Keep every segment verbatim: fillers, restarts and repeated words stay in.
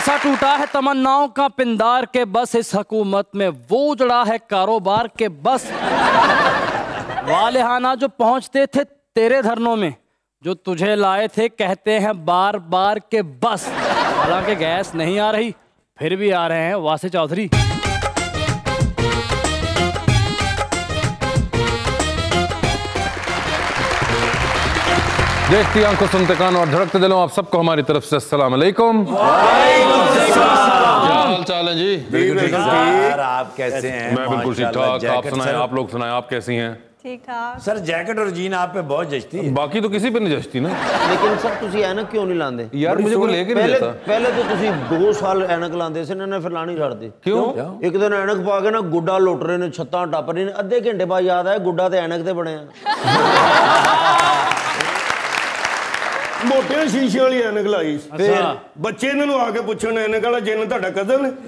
सा टूटा है तमन्नाओं का पिंदार के बस इस हुकूमत में वो उजड़ा है कारोबार के बस। वाले हाना जो पहुंचते थे तेरे धरनों में, जो तुझे लाए थे कहते हैं बार बार के बस। हालांकि गैस नहीं आ रही फिर भी आ रहे हैं वासे चौधरी। देखती आंखों सुनते कान और धड़कते दिलों, आप सबको हमारी तरफ से अस्सलाम वालेकुम। क्या हाल चाल है जी? बिल्कुल ठीक सर, आप कैसे हैं? मैं बिल्कुल ठीक ठाक। आप सुनाएं, आप लोग सुनाएं, आप कैसी हैं? ठीक ठाक सर। जैकेट और जीन आप पे बहुत जचती है। बाकी तो किसी पे नहीं जचती ना। लेकिन सर तुसी ऐनक क्यों नहीं लांदे? यार मुझे कोई लेके नहीं देता। पहले तो तुसी दो साल ऐनक लांदे से ना फिर लानी छड़ दी। क्यों? एक दिन ऐनक पा के ना गुड्डा लुट रहे ने, छत्तां टप रहे ने, अद्धे घंटे बाद याद आया गुड्डा ते ऐनक ते बने हैं। मोटे शीशे वाली ऐनक लाई। फिर बच्चे इन्होंने आके पूछण ऐनक वाला जिन तुहाडा कदम है।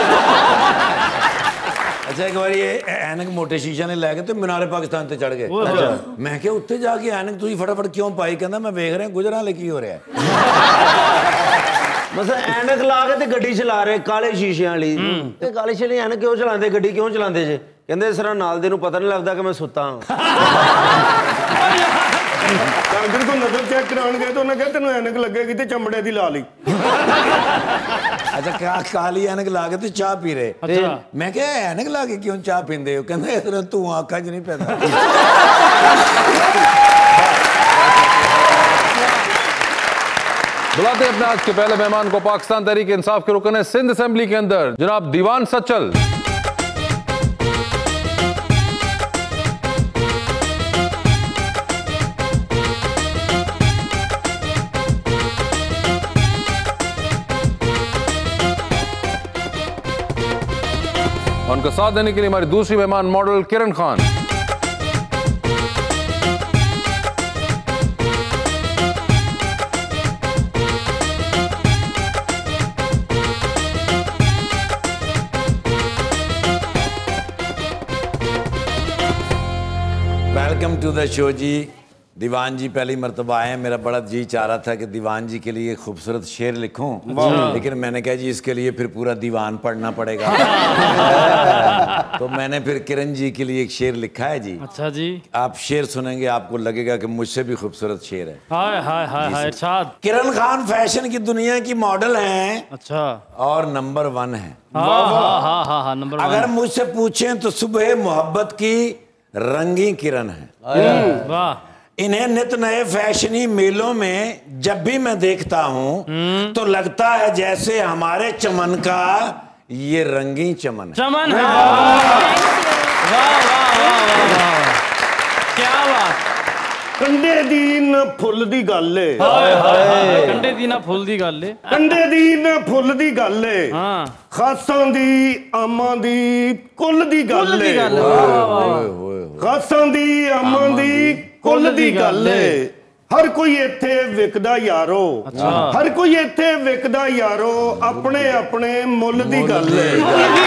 अच्छा एक बार ये ऐनक मोटे शीशा ने लैके तो मीनारे पाकिस्तान ते चढ़ गए। अच्छा मैं क्या उत्ते जाके ऐनक तुसी फटाफट क्यों पाई? कहंदा मैं वेख रहा गुजरां ले की हो रहा है। बस ऐनक ला के ते गड्डी चला रहे काले शीशे वाली ते काले शीशे वाली ऐनक क्यों चलांदे? गड्डी क्यों चलांदे जे? कहंदे सर नाल दे नूं पता नहीं लगदा कि मैं सुत्ता हां। डॉक्टर को नजर चेक कराने गए तो उन्हें कहा तेन ऐनक लगेगी तो चमड़े की ला ली। अच्छा का काली ऐनक ला के तो चाह पी रहे। अच्छा। मैं क्या ऐनक ला के क्यों चाह पींदे हो? कहंदे तू आंखा च नहीं पैदा। बुलाते हैं अपने आज के पहले मेहमान को, पाकिस्तान तहरीक इंसाफ के रुकन सिंध असेंबली के अंदर जनाब दीवान सचल। उनका साथ देने के लिए हमारी दूसरी मेहमान model Kiran Khan. Welcome to the show ji. Diwan ji पहली मर्तबा आए हैं। मेरा बड़ा जी चाह रहा था कि दीवान जी के लिए खूबसूरत शेर लिखूं, लेकिन मैंने कहा जी इसके लिए फिर पूरा दीवान पढ़ना पड़ेगा। तो मैंने फिर किरण जी के लिए एक शेर लिखा है जी। अच्छा जी। आप शेर सुनेंगे आपको लगेगा कि मुझसे भी खूबसूरत शेर है। हाय हाय हाय हाय इरशाद। किरण खान फैशन की दुनिया की मॉडल हैं। अच्छा। और नंबर वन है। हाँ हाँ हाँ हाँ हाँ नंबर वन। अगर मुझसे पूछें तो सुबह मोहब्बत की रंगी किरण है। वाह। इन्हें नित नए फैशनी मेलों में जब भी मैं देखता हूं तो लगता है जैसे हमारे चमन का ये रंगीन चमन है। चमन है। वाह वाह वाह वाह, क्या बात। कंडे दी न फुੱਲ ਦੀ ਗੱਲ ਏ। ਹਾਏ ਹਾਏ ਕੰਡੇ ਦੀ ਨਾ ਫੁੱਲ ਦੀ ਗੱਲ ਏ। ਕੰਡੇ ਦੀ न ਫੁੱਲ ਦੀ ਗੱਲ ਏ। ਹਾਂ ਖਾਸਾਂ ਦੀ ਆਮਾਂ ਦੀ ਕੁੱਲ ਦੀ ਗੱਲ ਏ। ਖਾਸਾਂ ਦੀ ਆਮਾਂ ਦੀ ਕੁੱਲ ਦੀ ਗੱਲ ਏ। ਹਰ ਕੋਈ ਇੱਥੇ ਵਿਕਦਾ ਯਾਰੋ। ਹਰ ਕੋਈ ਇੱਥੇ ਵਿਕਦਾ ਯਾਰੋ ਆਪਣੇ ਆਪਣੇ ਮੁੱਲ ਦੀ ਗੱਲ ਏ।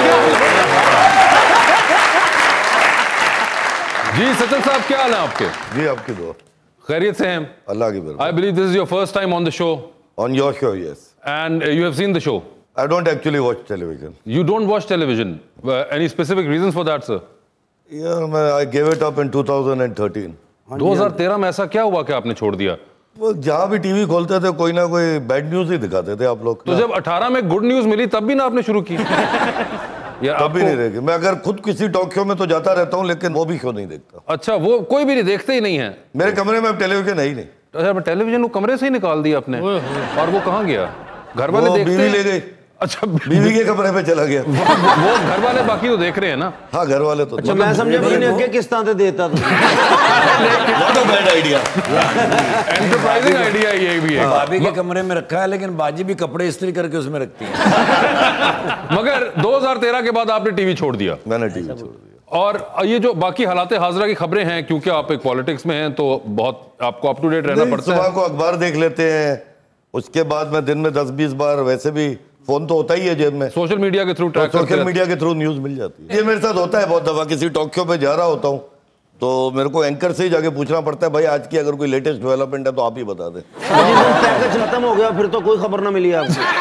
जी सचल साहब क्या हाल है आपके? जी आपकी दुआ। खैरियत से हैं? अल्लाह की बरकत। I believe this is your first time on the show. On your show, yes. And you have seen the show. I don't actually watch television. You don't watch television. Uh, any specific reasons for that, sir? Yeah, I gave it up in two thousand thirteen. दो हज़ार तेरह में ऐसा क्या हुआ कि आपने छोड़ दिया? वो जहाँ भी टीवी खोलते थे कोई ना कोई बैड न्यूज ही दिखाते थे आप लोग। तो जब अठारह में गुड न्यूज मिली तब भी ना आपने शुरू की? यार तब भी नहीं रहेगी। मैं अगर खुद किसी टॉक शो में तो जाता रहता हूँ लेकिन वो भी शो नहीं देखता। अच्छा, वो कोई भी नहीं देखते ही नहीं है। मेरे कमरे में अब टेलीविजन है ही नहीं। अच्छा, टेलीविजन को कमरे से ही निकाल दिया आपने। और वो कहाँ गया? घर वाले देखते? बीवी ले गई। अच्छा, बीवी के कमरे पे चला गया। वो घर वाले बाकी तो देख रहे हैं ना। हाँ घर वाले तो। अच्छा मैं समझा भाई ने आगे किस्तां ते देता था। What a bad idea. Enterprising idea ये भी है। भाभी के कमरे में रखा है लेकिन बाजी भी कपड़े इस्त्री करके उसमें रखती है। मगर दो हज़ार तेरह के बाद आपने टीवी छोड़ दिया? मैंने टीवी छोड़ दिया। और ये जो बाकी हालात हाजरा की खबरें हैं, क्योंकि आप एक पॉलिटिक्स में हैं तो बहुत आपको अप टू डेट रहना पड़ता है। सुबह को अखबार देख लेते हैं, उसके बाद में दिन में दस बीस बार वैसे भी फोन तो होता ही है जेब में, सोशल मीडिया के थ्रू ट्रैक करते सोशल मीडिया के थ्रू न्यूज मिल जाती है। ये मेरे साथ होता है बहुत दफा। किसी टॉक शो पे जा रहा होता हूँ तो मेरे को एंकर से ही जाके पूछना पड़ता है भाई आज की अगर कोई लेटेस्ट डेवलपमेंट है तो आप ही बता दें। पैकेज खत्म हो गया फिर तो कोई खबर ना मिली आपको।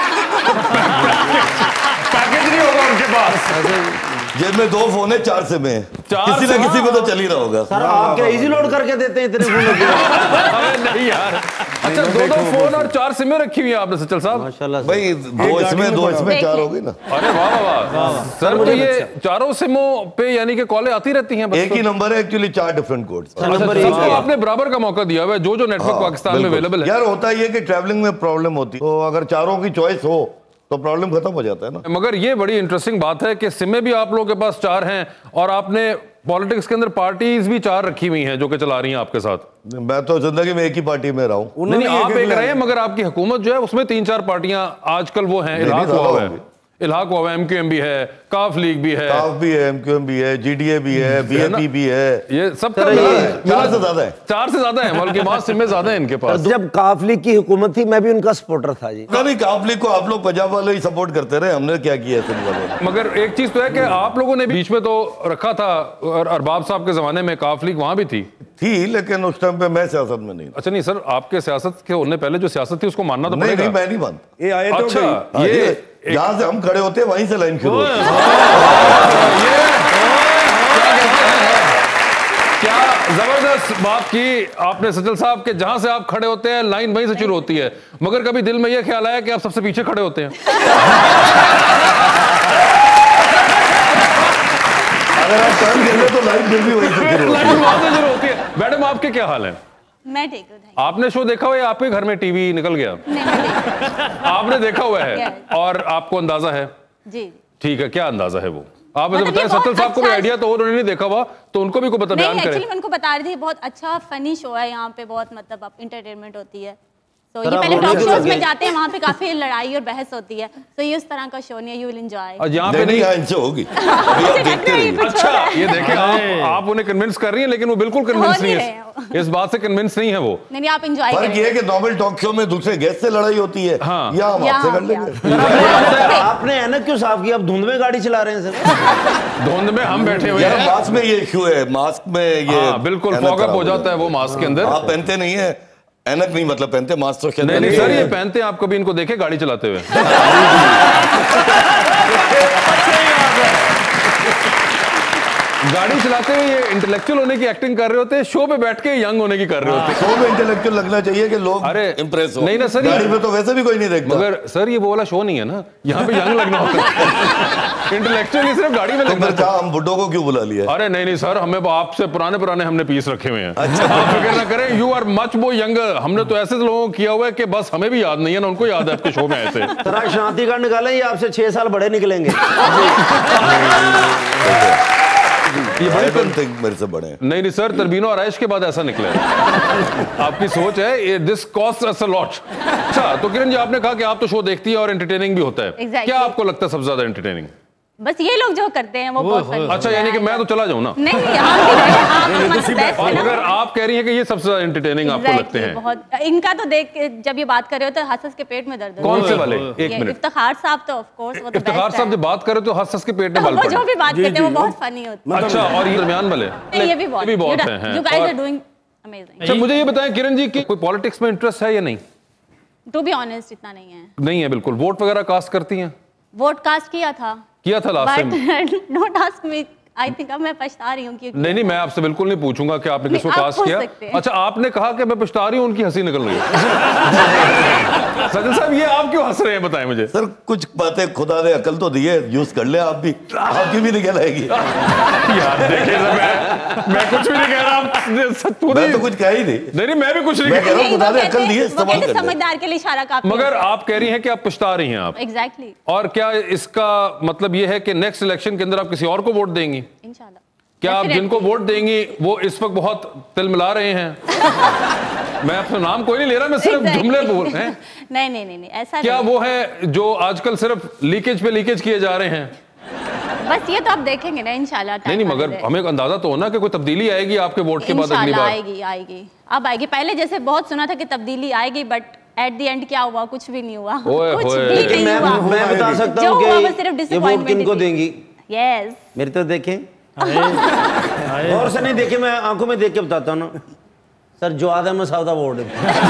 पैकेज नहीं होगा उनके पास। जेब में दो फोन है, चार सिम है, चार किसी ना किसी में तो चल ही रहा होगा। सर आप क्या इजी लोड करके देते हैं इतने फोनों के? नहीं यार, अच्छा दो दो फोन और चार सिमें रखी हुई हैं आपने सचल साहब। माशाल्लाह भाई दो इसमें दो इसमें चार हो गई ना। अरे वाह वाह वाह सर, तो ये चारों सिमों पे यानी कि कॉलें आती रहती हैं? एक ही नंबर है एक्चुअली, चार डिफरेंट कोड्स। सबको आपने बराबर का मौका दिया हुआ है, जो जो नेटवर्क पाकिस्तान में अवेलेबल है। यार होता ये कि ट्रैवलिंग में प्रॉब्लम होती है, तो अगर चारों की चॉइस हो तो प्रॉब्लम खत्म हो जाता है ना। मगर ये बड़ी इंटरेस्टिंग बात है कि सिमें भी आप लोगों के पास चार हैं और आपने पॉलिटिक्स के अंदर पार्टीज भी चार रखी हुई हैं जो कि चला रही हैं आपके साथ। मैं तो जिंदगी में एक ही पार्टी में रहा हूँ। नहीं, आप एक रहे हैं, मगर आपकी हुकूमत जो है उसमें तीन चार पार्टियां आजकल वो हैं। इल्हाक हुआ है, इल्हाक हुआ है, एमक्यूएम भी है, काफ लीग भी है, काफ भी है, एमक्यूएम भी है, जीडीए भी है, बीएपी भी है, ये सब चार से ज्यादा है। चार से ज्यादा है, बल्कि पांच सिमें ज्यादा है इनके पास। जब काफ लीग की हुकूमत थी मैं भी उनका सपोर्टर था जी। नहीं, काफ लीग को आप लोग पंजाब वाले ही सपोर्ट करते रहे, हमने क्या किया सिंध वाले। मगर एक चीज तो है कि आप लोगों ने बीच में तो रखा था, और अरबाब साहब के जमाने में काफ लीग वहां भी थी थी लेकिन उस टाइम पे मैं सियासत में नहीं। अच्छा नहीं सर, आपके सियासत के होने पहले जो सियासत थी उसको मानना तो नहीं, पड़ेगा। नहीं मैं नहीं मानता। ये आए तो अच्छा ये जहां से हम खड़े होते हैं वहीं से लाइन शुरू होती है। क्या जबरदस्त बात की आपने सचल साहब के, जहां से आप खड़े होते हैं लाइन वहीं से शुरू होती है। मगर कभी दिल में यह ख्याल आया कि आप सबसे पीछे खड़े होते हैं? अगर आप टर्न कर ले तो लाइन फिर भी वहीं से शुरू होती है। लाइन वहां से शुरू होती है। मैडम आपके क्या हाल है? मैं ठीक हूँ। आपने शो देखा हुआ है? आपके घर में टीवी निकल गया? नहीं, मैं ठीक हूँ। आपने देखा हुआ है और आपको अंदाजा है? जी ठीक है, क्या अंदाजा है वो आप मुझे मतलब बताएं। ये बहुत सत्तर साहब को भी अच्छा- आइडिया तो उन्होंने नहीं देखा हुआ, तो उनको भी को बता बयान नहीं, करें। एक्चुअली मैं उनको बता रही थी, बहुत अच्छा फनी शो है यहाँ पे, बहुत मतलब आप इंटरटेनमेंट होती है। तो ये आप पहले बोलने टॉक क्यों शोज लगे? में जाते हैं, वहाँ पे काफी लड़ाई और बहस होती है। तो ये उस तरह का शो नहीं है, यू विल एंजॉय। और यहाँ पे नहीं, नहीं। यहाँ इनसे होगी, अभी आप देखते रहिए। अच्छा ये देखें, आप आप उन्हें कन्विंस कर रही हैं, लेकिन वो बिल्कुल कन्विंस हो नहीं नहीं है, इस बात से कन्विंस नहीं है वो। नहीं नहीं, आप एंजॉय फर्क ये है कि नॉर्मल टॉक शो में दूसरे गेस्ट से लड़ाई होती है, हाँ। या हम यहाँ आपसे कर हम लेंगे। आपने ऐनक क्यों साफ किया? आप धुंध में गाड़ी चला रहे हैं सर। धुंध में हम बैठे हुए यार हैं। मास्क में ये इशू है, मास्क में ये हाँ बिल्कुल ऐनक फॉग अप खराब हो जाता है वो मास्क के अंदर। आप पहनते नहीं है ऐनक, नहीं मतलब पहनते मास्क तो शायद नहीं नहीं पहनते सर, हैं। ये पहनते हैं, आप कभी इनको देखे गाड़ी चलाते हुए? गाड़ी चलाते हुए ये इंटेलेक्चुअल होने की एक्टिंग कर रहे होते हैं, शो पे बैठ के यंग होने की कर रहे होते हैं। शो में इंटेलेक्चुअल लगना चाहिए कि लोग अरे, इंप्रेस हो। नहीं ना सर, ये- गाड़ी में तो वैसे भी कोई नहीं देखता। मगर सर ये वो वाला शो नहीं है ना, यहाँ पे यंग लगना होता है। इंटेलेक्चुअली सिर्फ गाड़ी में तो लगना फिर होता है। कहा हम बुड्ढों को क्यों बुला लिया? अरे नहीं नहीं सर, हमें आपसे पुराने पुराने हमने पीस रखे हुए हैं। अच्छा आप फिक्र ना करें, you are much more younger. हमने तो ऐसे लोगों को किया हुआ है कि बस हमें भी याद नहीं है ना, उनको याद है आपके शो में ऐसे। सर आप शांति का निकालें, ये आपसे छह साल बड़े निकलेंगे। ये I don't think मेरे से बड़े हैं। नहीं नहीं सर, तरबीनो आराइश के बाद ऐसा निकला है। आपकी सोच है, this cost us a lot. अच्छा तो किरण जी, आपने कहा कि आप तो शो देखती है और एंटरटेनिंग भी होता है। Exactly. क्या आपको लगता है सबसे ज्यादा एंटरटेनिंग? बस ये लोग जो करते हैं वो बहुत funny अच्छा है। यानी कि मैं तो चला जाऊं ना? नहीं नहीं, आप भी रहे, आप तो मस्त best और है ना। मगर आप कह रही हैं कि ये सबसे ज्यादा एंटरटेनिंग आपको लगते Exactly, हैं। बहुत इनका तो देख के जब ये बात कर रहे हो तो हंस हंस के पेट में दर्द कौन होता से है। वाले? एक ये मिनट। इफ्तिखार साहब तो ऑफ कोर्स वो तो इफ्तिखार बेस्ट साहब है। जब बात करे तो हंस हंस के पेट में तो बल वो पड़े। जो भी बात करते हैं वो बहुत फनी होता है। अच्छा, और ये दरमियान वाले ये भी बहुत ये भी बहुत You- हैं। you guys और- are doing amazing. अच्छा मुझे ये बताएं किरण जी कि कोई पॉलिटिक्स में इंटरेस्ट है या नहीं? To be honest इतना नहीं है। नहीं है बिल्कुल। वोट वगैरह कास्ट करती हैं? वोट कास्ट किया था किया था last time? But don't ask me, I think अब मैं पछता रही हूँ क्योंकि नहीं नहीं, मैं आपसे बिल्कुल नहीं पूछूंगा कि आपने नहीं, किसको आप कास्ट पूछ किया। सकते हैं। अच्छा आपने कहा कि मैं पछता रही हूँ, उनकी हंसी निकल रही है। सचिन साहब ये आप क्यों हंस रहे हैं, बताएं मुझे। सर कुछ बातें खुदा ने अकल तो दी है, यूज कर ले आप भी, आपकी भी निकल आएगी। यार देखिए सर, मैं मैं कुछ भी नहीं कह रहा, आप पूरी मैं तो कुछ कह ही नहीं। नहीं नहीं, मैं भी कुछ नहीं मैं कह कह रहा हूँ नहीं, खुदा वो ने कहते अकल दी है, हैं- वो इस्तेमाल कहते हैं कर ले। समझदार के लिए इशारा काफी मगर आप कह रही हैं कि आप पछता रही हैं आप। एग्जैक्टली और क्या इसका मतलब ये है कि नेक्स्ट इलेक्शन के अंदर आप किसी और को वोट देंगी? इंशाल्लाह। क्या आप Definitely. जिनको वोट देंगी वो इस वक्त बहुत तिल मिला रहे हैं? मैं आपका नाम कोई नहीं ले रहा, मैं सिर्फ Exactly. जुमले बोल रहे हैं। नहीं नहीं नहीं नहीं ऐसा क्या नहीं। वो है जो आजकल सिर्फ लीकेज पे लीकेज किए जा रहे हैं? बस ये तो आप देखेंगे ना इंशाल्लाह। नहीं नहीं, मगर हमें एक अंदाजा तो होना कि कोई तब्दीली आएगी आपके वोट के बाद अगली बार। आएगी आएगी अब आएगी। पहले जैसे बहुत सुना था कि तब्दीली आएगी, बट एट द एंड क्या हुआ? कुछ भी नहीं हुआ। ओए कुछ होए। भी लेकिन नहीं मैं हुआ। मैं बता सकता जो हूँ हुआ वो सिर्फ कि ये वोट disappointment किनको थी। देंगी। यस मेरी तो देखें और से नहीं देखे, मैं आंखों में देख के बताता हूँ ना। सर जवाद अहमद साहब का वोट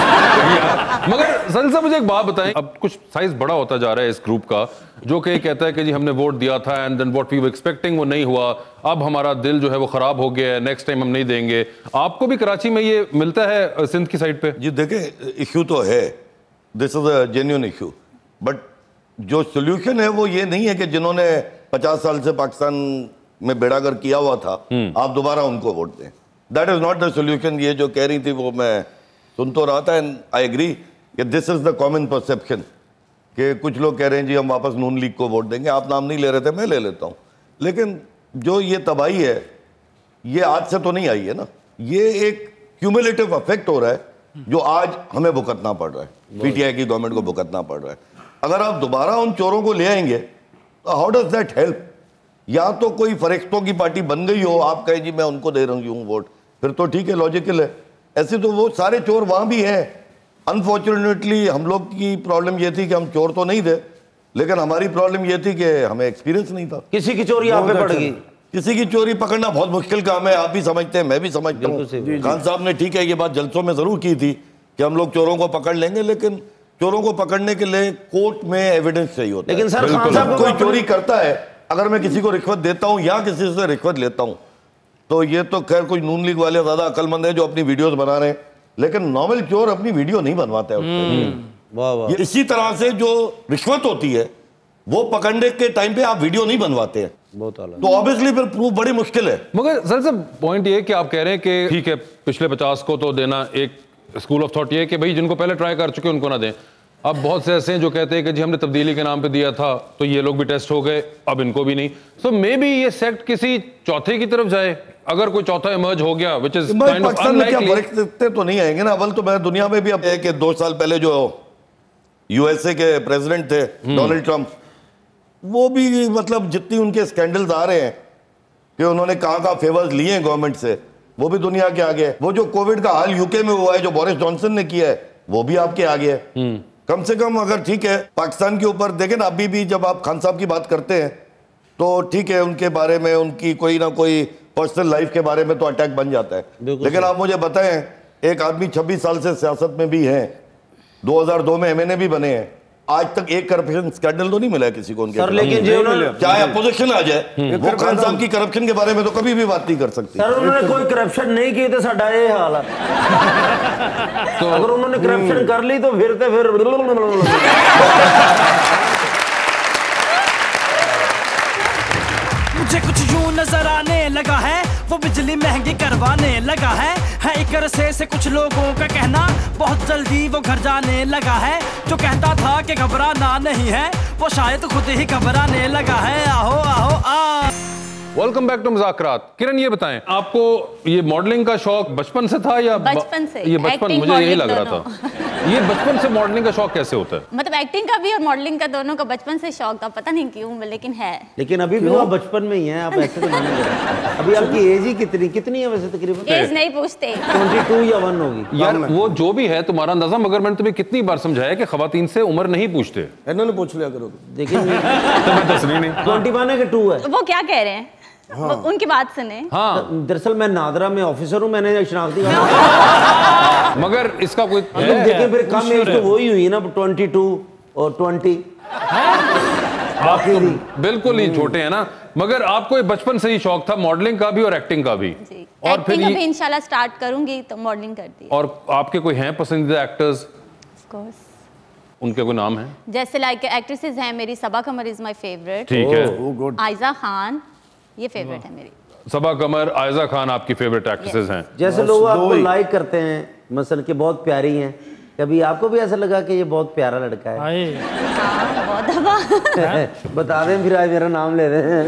मगर सर साहब मुझे एक बात बताएं, अब कुछ साइज बड़ा होता जा रहा है इस ग्रुप का, जो कि कहता है कि जी हमने वोट दिया था and then what we were expecting वो नहीं हुआ, अब हमारा दिल जो है वो खराब हो गया है, नेक्स्ट टाइम हम नहीं देंगे। आपको भी कराची में ये मिलता है सिंध की साइड पे? जी देखें, इश्यू तो है, this is a genuine issue, but जो सोल्यूशन है वो ये नहीं है कि जिन्होंने पचास साल से पाकिस्तान में बेड़ागर किया हुआ था आप दोबारा उनको वोट दें। That is not the solution. ये जो कह रही थी वो मैं सुन तो रहा था एंड आई एग्री कि this is the common perception कि कुछ लोग कह रहे हैं जी हम वापस नून लीग को वोट देंगे। आप नाम नहीं ले रहे थे, मैं ले लेता हूँ, लेकिन जो ये तबाही है ये आज से तो नहीं आई है ना, ये एक क्यूमुलेटिव इफेक्ट हो रहा है जो आज हमें भुगतना पड़ रहा है, पीटीआई की गवर्नमेंट को भुगतना पड़ रहा है। अगर आप दोबारा उन चोरों को ले आएंगे तो हाउ डज दैट हेल्प? या तो कोई फरिश्तों की पार्टी बन गई हो, आप कहें जी मैं उनको दे रही हूँ वोट, फिर तो ठीक है, लॉजिकल है। ऐसे तो वो सारे चोर वहां भी हैं। अनफॉर्चुनेटली हम लोग की प्रॉब्लम ये थी कि हम चोर तो नहीं थे, लेकिन हमारी प्रॉब्लम ये थी कि हमें एक्सपीरियंस नहीं था। किसी की चोरी आप पे पड़ गई। किसी की चोरी पकड़ना बहुत मुश्किल काम है, आप भी समझते हैं, मैं भी समझता हूँ। खान साहब ने ठीक है ये बात जलसों में जरूर की थी कि हम लोग चोरों को पकड़ लेंगे, लेकिन चोरों को पकड़ने के लिए कोर्ट में एविडेंस चाहिए होता है। लेकिन सर खान साहब कोई चोरी करता है, अगर मैं किसी को रिश्वत देता हूँ या किसी से रिश्वत लेता हूँ तो ये तो खैर कोई नून लीग वाले ज्यादा अक्लमंद है जो अपनी वीडियोस बना रहे हैं, लेकिन नॉर्मल चोर अपनी वीडियो नहीं बनवाते हैं। वाह वाह। इसी तरह से जो रिश्वत होती है वो पकड़ने के टाइम पे आप वीडियो नहीं बनवाते हैं, बहुत अलग, तो ऑब्वियसली फिर प्रूफ बड़ी मुश्किल है। मगर सर साहब पॉइंट ये कि आप कह रहे हैं कि ठीक है पिछले पचास को तो देना, एक स्कूल ऑफ थॉट ये है कि भाई जिनको पहले ट्राई कर चुके उनको ना दें। अब बहुत से ऐसे हैं जो कहते हैं कि जी हमने तब्दीली के नाम पे दिया था तो ये लोग भी टेस्ट हो गए, अब इनको भी नहीं। सो मे बी ये सेक्ट किसी चौथे की तरफ जाए, अगर कोई चौथा इमर्ज हो गया, which is kind of unlikely. तो नहीं आएंगे ना, अव्वल तो मैं दुनिया में भी अब कि दो साल पहले जो यूएसए के प्रेसिडेंट थे डोनाल्ड ट्रंप, वो भी मतलब जितनी उनके स्कैंडल्स आ रहे हैं कि उन्होंने कहाँ कहाँ फेवर्स लिए हैं गवर्नमेंट से, वो भी दुनिया के आगे है। वो जो कोविड का हाल यूके में हुआ है जो बोरिस जॉनसन ने किया है वो भी आपके आगे है। कम से कम अगर ठीक है पाकिस्तान के ऊपर देखें ना, अभी भी जब आप खान साहब की बात करते हैं तो ठीक है उनके बारे में, उनकी कोई ना कोई पर्सनल लाइफ के बारे में तो अटैक बन जाता है, लेकिन आप मुझे बताएं एक आदमी छब्बीस साल से सियासत में भी है, दो हज़ार दो में एमएनए भी बने हैं, आज तक एक करप्शन स्कैंडल तो नहीं मिला है किसी को उनके। सर लेकिन जो चाहे अपोजिशन आ जाए वो खान साहब की करप्शन के बारे में तो कभी भी बात नहीं कर सकती। सर उन्होंने कोई करप्शन नहीं की तो साडा ये हाल है। तो अगर उन्होंने करप्शन कर ली तो फिर तो फिर मुझे कुछ यूं नजर आने लगा है, वो बिजली महंगी करवाने लगा है है एक अरसे से कुछ लोगों का कहना, बहुत जल्दी वो घर जाने लगा है। जो कहता था कि घबराना नहीं है वो शायद खुद ही घबराने लगा है। आओ आओ आ welcome back to Muzakrat. Kiran ये बताएं, आपको ये मॉडलिंग का शौक बचपन से था या बचपन से? ये बचपन, मुझे यही लग रहा था। ये बचपन से मॉडलिंग का शौक कैसे होता है? मतलब एक्टिंग का भी और मॉडलिंग का दोनों का बचपन से शौक था, पता नहीं क्यों, लेकिन है। लेकिन अभी भी आप बचपन में ही हैं, आप ऐसे तो नहीं करें। अभी आपकी एज ही कितनी कितनी है वैसे तकरीबन? एज नहीं पूछते, बाईस या वन होगी यार। वो जो भी है तुम्हारा अंदाजा, मगर मैंने तुम्हें कितनी बार समझाया कि खवातीन से उम्र नहीं पूछते। इन्होंने पूछ लिया करो, लेकिन तो मैं दस नहीं ट्वेंटी वन है कि टू है? वो क्या कह रहे हैं? हाँ। उनकी बात सुने। हाँ दरअसल मैं नादरा में ऑफिसर हूँ, मैंने शनाख्ती मगर इसका कोई देखिए फिर कम एज तो वही हुई ना, ट्वेंटी टू और ट्वेंटी। आप तो बिल्कुल ही छोटे हैं ना, मगर आपको बचपन से ही शौक था मॉडलिंग का भी और एक्टिंग का भी। और फिर अभी इंशाल्लाह स्टार्ट करूंगी तो मॉडलिंग करती। और आपके कोई हैं पसंदीदा एक्टर्स? Of course. उनके कोई नाम है? जैसे लाइक एक्ट्रेसेस हैं मेरी, Saba Qamar is my favourite. ठीक है। आयजा खान ये फेवरेट है मेरी। सबा कमर, आयजा खान आपकी फेवरेट एक्ट्रेसेस हैं। जैसे लोग आपको लाइक करते हैं मसलन कि बहुत प्यारी हैं, कभी आपको भी ऐसा लगा कि ये बहुत प्यारा लड़का है? हाँ, बहुत दफा। बता दें फिर आज मेरा नाम ले रहे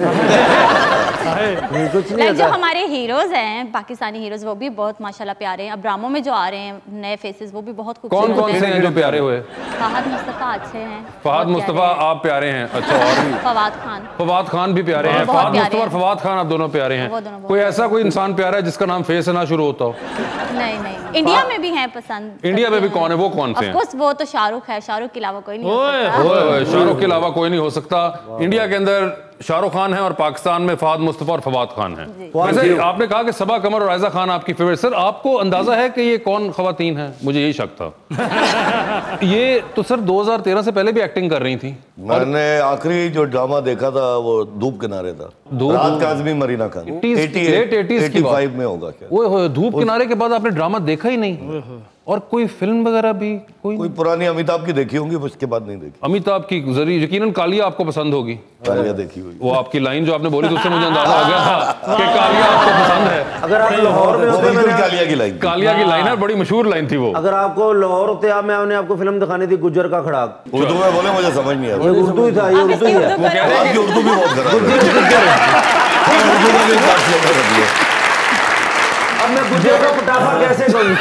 हैं। कुछ नहीं, जो हमारे हीरोज हैं पाकिस्तानी हीरोज वो भी बहुत माशाल्लाह प्यारे हैं। अब ड्रामों में जो आ रहे हैं नए फेसेस वो भी बहुत खूबसूरत हैं। कौन कौन से हैं जो प्यारे हुए? फहद मुस्तफा अच्छे हैं। फहद मुस्तफा आप प्यारे हैं? अच्छा। और फवाद खान? फवाद खान भी प्यारे हैं। फहद मुस्तफा और फवाद खान आप दोनों प्यारे हैं। कोई ऐसा कोई इंसान प्यारा है जिसका नाम फेस से ना शुरू होता हो? नहीं नहीं, इंडिया में भी हैं पसंद। इंडिया में भी कौन है? वो कौन से हैं? ऑफ कोर्स वो तो शाहरुख है, शाहरुख के अलावा कोई नहीं हो सकता। शाहरुख के अलावा कोई नहीं हो सकता। इंडिया के अंदर शाहरुख खान है और पाकिस्तान में फहद मुस्तफा और फवाद खान है। वैसे आपने कहा कि सबा कमर और रायजा खान आपकी फेवरेट, सर आपको अंदाजा है कि ये कौन खवातीन है? मुझे यही शक था। ये तो सर दो हज़ार तेरह से पहले भी एक्टिंग कर रही थी। मैंने आखिरी जो ड्रामा देखा था वो धूप किनारे था, राहत काज़मी, मरीना खान, लेट एटीज़ की बात में होगा क्या? वो धूप किनारे के बाद आपने ड्रामा देखा ही नहीं? और कोई फिल्म वगैरह भी कोई कोई पुरानी अमिताभ की देखी होंगी, उसके बाद नहीं देखी। अमिताभ की जरूर यकीनन कालिया आपको पसंद होगी। कालिया देखी हुई। वो आपकी लाइन जो आपने बोली तो उससे मुझे अंदाजा आ गया था कि कालिया आपको पसंद है। अगर आप लाहौर में होते, बिल्कुल कालिया की लाइन, कालिया की लाइन है, बड़ी मशहूर लाइन थी वो। अगर आपको लाहौर होते आप, मैंने आपको फिल्म दिखानी थी गुज्जर का खड़ाक। उर्दू में बोले, मुझे समझ नहीं आया। ये उर्दू ही था, ये उर्दू ही है। वो कह रहे हैं कि उर्दू भी बहुत खराब है। उर्दू में भी ट्रांसलेट कर दिया। अब मैं गुज्जर का पटाखा कैसे कहूँ?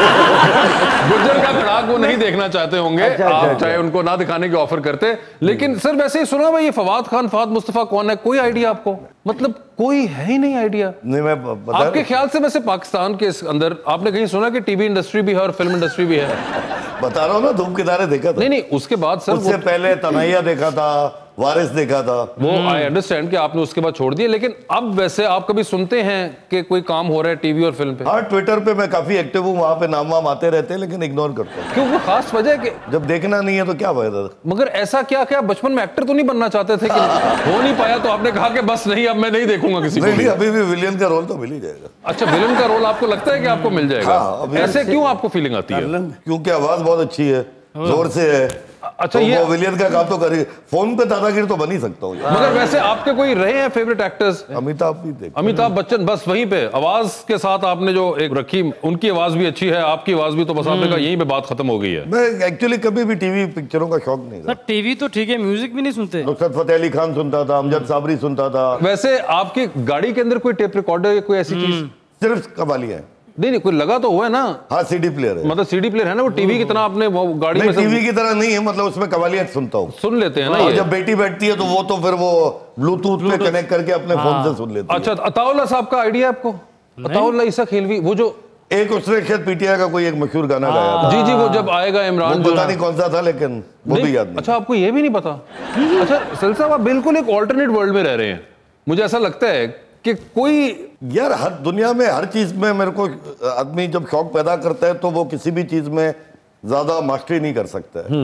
गुज्जर का खड़ाक वो नहीं देखना चाहते होंगे। अच्छा, आप अच्छा, चाहे उनको ना दिखाने की ऑफर करते, लेकिन सर वैसे ही सुना भाई ये फवाद खान, फहद मुस्तफा कौन है? कोई आइडिया आपको? मतलब कोई है ही नहीं आइडिया। नहीं, मैं बता आपके ख्याल से वैसे पाकिस्तान के अंदर आपने कहीं सुना कि टीवी इंडस्ट्री भी है और फिल्म इंडस्ट्री भी है? बता रहा हूँ ना, धूप किनारे देखा था। नहीं नहीं, उसके बाद सर उससे पहले तनैया देखा था, वारिस देखा था। वो आई अंडरस्टैंड कि आपने उसके बाद छोड़ दिया, लेकिन अब वैसे आप कभी सुनते हैं कि कोई काम हो रहा है टीवी और फिल्म पे? हाँ, ट्विटर पे मैं काफी एक्टिव हूँ, वहाँ पे नाम वाम आते रहते हैं, लेकिन इग्नोर करता हूँ। क्यों, वो खास वजह है कि जब देखना नहीं है तो क्या फायदा? मगर ऐसा क्या क्या बचपन में एक्टर तो नहीं बनना चाहते थे कि हो नहीं पाया तो आपने कहा कि बस नहीं, अब मैं नहीं देखूंगा किसी को? नहीं, अभी भी विलेन का रोल तो मिल ही जाएगा। अच्छा, विलेन का रोल आपको लगता है कि आपको मिल जाएगा? हाँ, ऐसे क्यों आपको फीलिंग आती है? क्योंकि आवाज बहुत अच्छी है, जोर से है। अच्छा, तो ये विलियन का काम तो करी, फोन पे दादागिर तो बन ही सकता हूँ। मगर वैसे आपके कोई रहे हैं फेवरेट एक्टर्स? अमिताभ भी देख, अमिताभ बच्चन, बस वहीं पे आवाज के साथ आपने जो एक रखी, उनकी आवाज भी अच्छी है, आपकी आवाज भी, तो बस आपने कहा यहीं पे बात खत्म हो गई है। मैं एक्चुअली कभी भी टीवी पिक्चरों का शौक नहीं था। टीवी तो ठीक है, म्यूजिक भी नहीं सुनते? नुसरत फतेह अली खान सुनता था, अमजद साबरी सुनता था। वैसे आपकी गाड़ी के अंदर कोई टेप रिकॉर्डर या कोई ऐसी चीज? सिर्फ कवालियां। नहीं नहीं, कोई लगा तो हुआ है ना? हाँ, सीडी प्लेयर है। मतलब सीडी प्लेयर है ना, वो टीवी की तरह आपने वो गाड़ी में टीवी की तरह नहीं है, मतलब उसमें कवालियां सुनता हूँ, सुन लेते हैं ना। और ये जब बेटी बैठती है तो वो तो फिर वो ब्लूटूथ पे कनेक्ट करके अपने फोन से सुन लेती है। अच्छा, अताउल्ला साहब का आइडिया आपको? अताउल्ला ईसा खेलवी, वो जो एक उसने शायद पीटीआई का कोई एक मशहूर गाना गाया था। जी जी, वो जब आएगा इमरान, पता नहीं कौन सा था, लेकिन वो भी याद नहीं। अच्छा, आपको ये भी नहीं पता? अच्छा सर साहब, आप बिल्कुल एक ऑल्टरनेट वर्ल्ड में रह रहे हैं। मुझे ऐसा लगता है कि कोई यार, हर दुनिया में हर चीज में मेरे को आदमी जब शौक पैदा करता है तो वो किसी भी चीज में ज्यादा मास्टरी नहीं कर सकता है।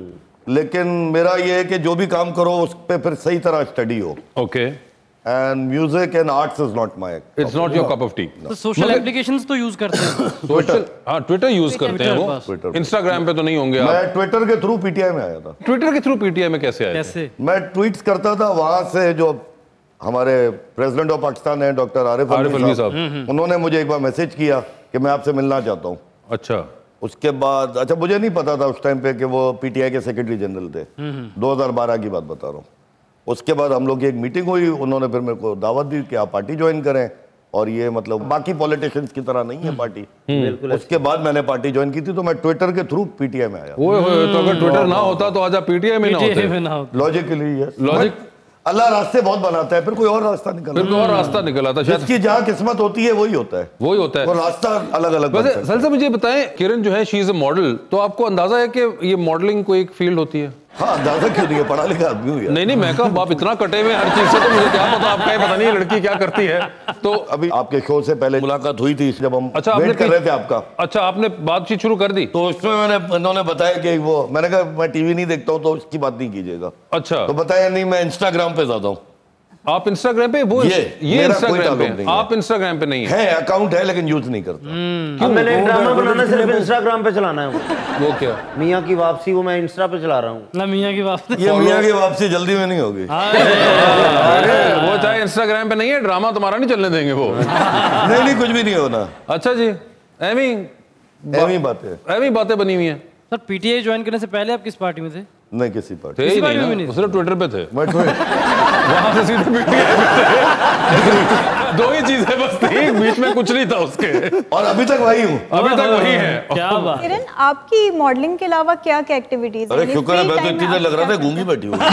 लेकिन मेरा ये है कि जो भी काम करो उस पे फिर सही तरह स्टडी हो। Okay. And music and arts is not my, it's not your cup of tea. तो सोशल एप्लीकेशंस तो यूज करते हैं? सोशल, हाँ, ट्विटर यूज करते हैं वो। इंस्टाग्राम पे तो नहीं होंगे आप? मैं ट्विटर के थ्रू पीटीआई में आया था। ट्विटर के थ्रू पीटीआई में कैसे आए? कैसे? मैं ट्वीट्स करता था, वहां से जो हमारे प्रेसिडेंट ऑफ पाकिस्तान है डॉक्टर आरिफ अलवी साहब, उन्होंने मुझे एक बार मैसेज किया कि मैं आपसे मिलना चाहता हूँ। अच्छा। उसके बाद, अच्छा मुझे नहीं पता था उस टाइम पे कि वो पीटीआई के सेक्रेटरी जनरल थे। दो हज़ार बारह की बात बता रहा हूँ। उसके बाद हम लोग की एक मीटिंग हुई, उन्होंने फिर मेरे को दावत दी कि आप पार्टी ज्वाइन करें, और ये मतलब बाकी पॉलिटिशियंस की तरह नहीं है पार्टी। उसके बाद मैंने पार्टी ज्वाइन की थी, तो मैं ट्विटर के थ्रू पीटीआई में आया। ओए होए, तो अगर ट्विटर ना होता तो आज आप पीटीआई में ना होते। लॉजिकली यस, लॉजिक, अल्लाह रास्ते बहुत बनाता है, फिर कोई और रास्ता निकल फिर कोई और रास्ता निकल आता है। जिसकी जहाँ किस्मत होती है वही होता है, वही होता है, वो रास्ता अलग अलग। वैसे सर से मुझे बताएं, किरण जो है शी इज अ मॉडल, तो आपको अंदाजा है कि ये मॉडलिंग कोई एक फील्ड होती है? हाँ, अंदाजा क्यों नहीं है, पढ़ा लिखा आदमी हूँ यार। नहीं नहीं, मैं कहा आप इतना कटे हुए हर चीज से, तो मुझे क्या पता, आपका पता नहीं लड़की क्या करती है। तो अभी आपके शो से पहले मुलाकात हुई थी जब हम अच्छा, वेट कर रहे थे आपका। अच्छा, आपने बातचीत शुरू कर दी? तो उसमें मैंने उन्होंने बताया कि वो, मैंने कहा मैं टीवी नहीं देखता हूँ तो उसकी बात नहीं कीजिएगा। अच्छा। तो बताया नहीं, मैं इंस्टाग्राम पे ज्यादा हूँ। आप इंस्टाग्राम पे वो ये, ये इंस्टाग्राम पे आप इंस्टाग्राम पे नहीं है, अकाउंट है लेकिन यूज नहीं करता। क्यों? मैंने ड्रामा बनाना सिर्फ इंस्टाग्राम पे चलाना है। वो वो क्या? मियाँ की वापसी, वो मैं इंस्टा पे चला रहा हूँ ना। मियाँ की वापसी, ये मियाँ की वापसी जल्दी में नहीं होगी। अरे वो चाहे इंस्टाग्राम पे नहीं है, ड्रामा तुम्हारा नहीं चलने देंगे वो। नहीं नहीं, कुछ भी नहीं होना। अच्छा जी, एमी एमी बातें एमी बातें बनी हुई हैं। सर पीटीआई ज्वाइन करने से पहले आप किस पार्टी में थे? नहीं, किसी पार्टी थे ही नहीं, नहीं, नहीं। सिर्फ ट्विटर पे थे। मैं वहां से सीधे पीटीआई में थे। दो ही चीजें बस थी, बीच में कुछ नहीं था उसके, और अभी तक वही हूँ, अभी तक वही है। क्या बात। किरण, आपकी मॉडलिंग के अलावा क्या क्या एक्टिविटीज? अरे शुक्र है, मैं तो इतनी देर लग रहा था गूंगी बैठी हुई।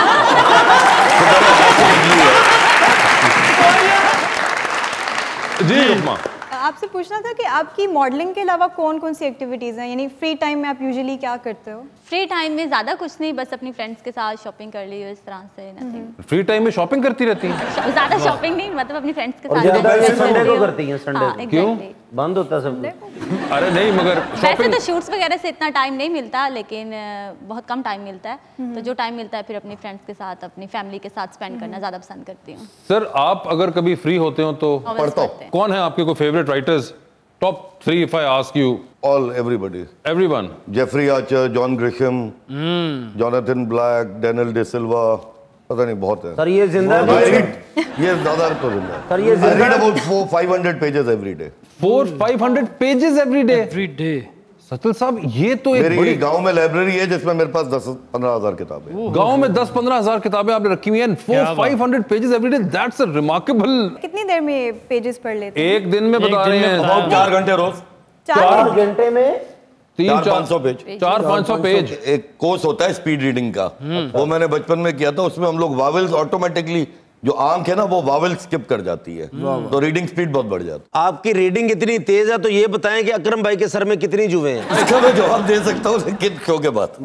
जी उपमा, आपसे पूछना था कि आपकी मॉडलिंग के अलावा कौन कौन सी एक्टिविटीज हैं, यानी फ्री टाइम में आप यूजुअली क्या करते हो? फ्री टाइम में ज्यादा कुछ नहीं, बस अपनी फ्रेंड्स के साथ शॉपिंग कर ली इस तरह से, नथिंग। फ्री टाइम में शॉपिंग करती रहती हैं? ज्यादा शॉपिंग नहीं, मतलब अपनी फ्रेंड्स के साथ। संडे को करती हैं? संडे को क्यों बंद होता सब? अरे नहीं, मगर वैसे तो शूट्स वगैरह से इतना टाइम नहीं मिलता, लेकिन बहुत कम टाइम मिलता है, तो जो टाइम मिलता है फिर अपनी फ्रेंड्स के साथ, अपनी फैमिली के साथ स्पेंड करना ज्यादा पसंद करती हूँ। सर आप अगर कभी फ्री होते हो तो पढ़ता हूँ। कौन है आपके कोई favourite writers? Top three if I ask you. All, everybody. Everyone. Jeffrey Archer, John Grisham, mm. Jonathan Black, Daniel De Silva, पता नहीं बहुत है। सर ये जिंदा है? I read, ये ज़्यादा तो जिंदा है। सर ये I read about four, five hundred pages every day. Four, five hundred pages every day. Every day. सचल साहब ये तो एक मेरी बड़ी गांव में लाइब्रेरी है जिसमें मेरे पास दस पंद्रह हजार किताबें। गांव में दस पंद्रह हजार किताबें आपने रखी हुई हैं। Four five hundred pages every day, that's a remarkable. कितनी देर में पेजेस पढ़ लेते हैं? एक दिन में बता रहे हैं बहुत चार घंटे रोज। चार घंटे में तीन चार पाँच सौ पेज चार पाँच सौ पेज। एक कोर्स होता है स्पीड रीडिंग का, वो मैंने बचपन में किया था। उसमें हम लोग वावेल्स ऑटोमेटिकली, जो आंख है ना वो वावेल स्किप कर जाती है, तो रीडिंग स्पीड बहुत बढ़ जाती है। आपकी रीडिंग इतनी तेज है तो ये बताएं कि अकरम भाई के सर में कितनी जुएं हैं? इसका मैं जवाब दे सकता हूँ लेकिन शो के बाद।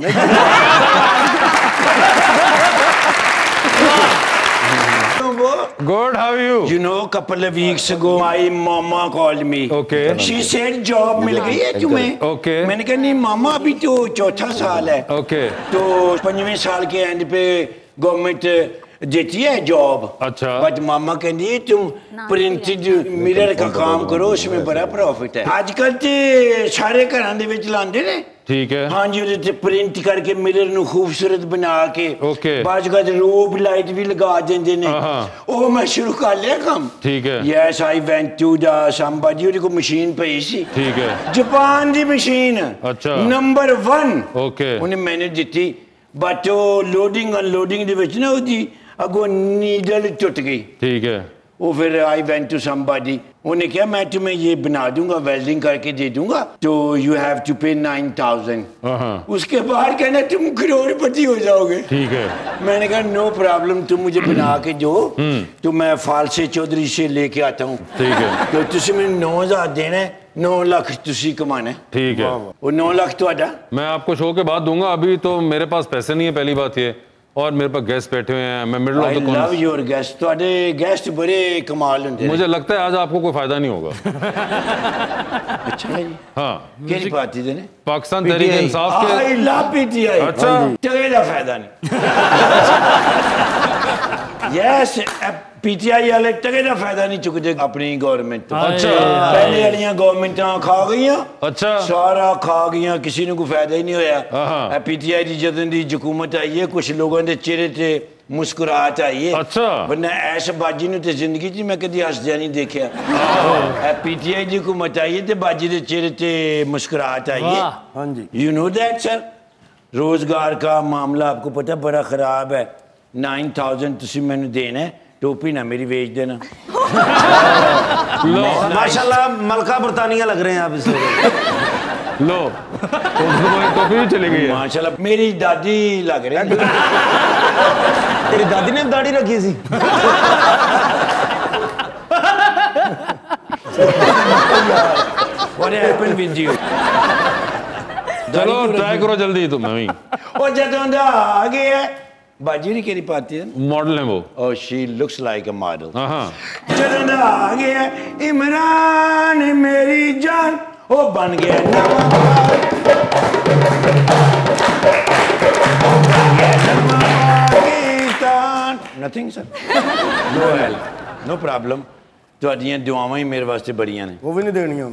Good, how are you? You know, couple of weeks ago, my mama called me. Okay. She said, job मिल गई है तुम्हें? Okay. मैंने कहा नहीं मामा, अभी तो चौथा साल है। Okay. तो पंजवें साल के एंड पे गवर्नमेंट देती है जॉब। अच्छा। बट मामा कहती तुम प्रिंटेड मिरर का काम करो, उसमें बड़ा प्रॉफिट है। आजकल ते सारे घरां दे विच लांदे ने। ठीक है। हाँ जी, उहदे प्रिंट करके मिरर नु खूबसूरत बना के ओके बाजूगा रोब लाइट भी लगा देंदे ने। ओ मैं शुरू कर लिया काम। ठीक है। Yes I went to the somebody, उहदे को मशीन पई सी। ठीक है। जापान दी मशीन। अच्छा। Number one. ओके। उन्हें मैंने दिती, बट लोडिंग अनलोडिंग दे विच ना उहदी अगो नीडल टूट गई। ठीक है। वो फिर आई वेंट टू समबडी, उन्हें कहा मैं तुम्हें ये बना दूंगा, वेल्डिंग करके दे दूंगा, तो you have to pay nine thousand. उसके बाद कहना तुम करोड़पति हो जाओगे। ठीक है। मैंने कहा नो प्रॉब्लम, तुम मुझे बना के दो तो मैं फालसे चौधरी से लेके आता हूँ। ठीक है। तो तुम मैंने नौ हजार देना है, नौ लाख तुसी कमाना। ठीक है। वो नौ लाख तो आधा मैं आपको शो के बाद दूंगा, अभी तो मेरे पास पैसे नहीं है पहली बात ये, और मेरे पास गेस्ट बैठे हुए हैं, मैं middle of the love your guest. ਤੁਹਾਡੇ गेस्ट बड़े कमाल होंगे। मुझे लगता है आज आपको कोई फायदा नहीं होगा। अच्छा जी। हाँ। किस पार्टी देने? पाकिस्तान तहरीक इंसाफ के। I love PTI. अच्छा। टके का फायदा नहीं। यस, पीटीआई वाले टके का फायदा नहीं चुकते अपनी गवर्नमेंट तो। अच्छा। पहले वालियां गवर्नमेंटां खा गईयां। अच्छा। सारा खा गईयां, किसी ने कोई फायदा ही नहीं होया। पीटीआई की जदों दी हुकूमत आई है, कुछ लोगों के चेहरे ते मुस्कुराहट आई है। अच्छा। वरना ऐश बाजी ने तो जिंदगी च मैं कभी हसदिया नहीं देखा। पीटीआई की हुकूमत आई है तो बाजी के चेहरे ते मुस्कुराहट आई है। हाँ जी। यू नो दैट सर, रोजगार का मामला आपको पता बड़ा खराब है। नाइन थाउजेंड तुम मैंने देना है, टोपी ना मेरी बेच देना। माशाल्लाह मलका बरतानिया लग रहे हैं आप इसे। लो टोपी भी चली गई है। माशाल्लाह मेरी दादी लग रही है। तेरी दादी ने दाढ़ी रखी सी। What happened with you? चलो ट्राई करो जल्दी तुम। मैं और जदों दा आ गया बाजी ने केरी पाती है, मॉडल है वो। और she looks like a model. हाँ। जदों दा आ गया इमरान मेरी जान, वो बन गया nothing sir, no help, no problem. तुहाडियां दुआवां ही मेरे वास्ते बड़ियां ने। वो भी नहीं देनियां।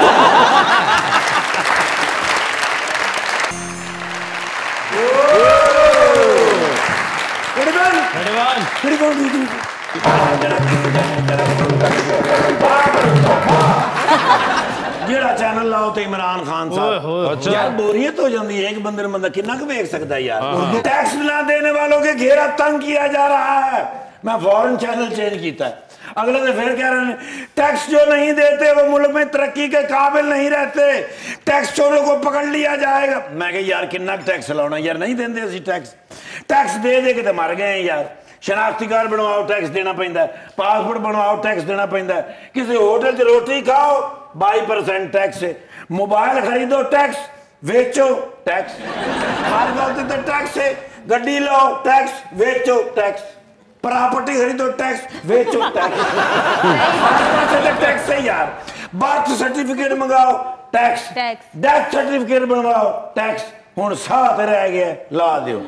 जेड़ा चैनल लाओ तो इमरान खान साहब। अच्छा। यार बोरियत हो जाती है, एक बंदे ने बंदा कितना वेख सकता है यार। टैक्स ना देने वालों के घेरा तंग किया जा रहा है। मैं फॉरेन चैनल चेंज किया है, अगले दिन फिर कह रहे हैं टैक्स जो नहीं देते वो मुल्क में तरक्की के काबिल नहीं रहते, टैक्स चोरों को पकड़ लिया जाएगा। मैं कह यार कितना टैक्स लाना यार, नहीं देंगे असं टैक्स, टैक्स दे दे के तो मर गए यार। शनाख्ती कार्ड बनवाओ टैक्स देना पैंदा है, पासपोर्ट बनवाओ टैक्स देना पैंदा है, किसी होटल से रोटी खाओ बाईस परसेंट टैक्स है, मोबाइल खरीदो टैक्स, वेचो टैक्स, हर गल ते टैक्स है, गड्डी लो टैक्स, वेचो टैक्स, प्रॉपर्टी खरीदो टैक्स, वेचो टैक्स, हर पासे ते टैक्स है यार। बर्थ सर्टिफिकेट मंगाओ टैक्स, डेथ सर्टिफिकेट बनवाओ टैक्स, हुण साथ रह गया ला दियो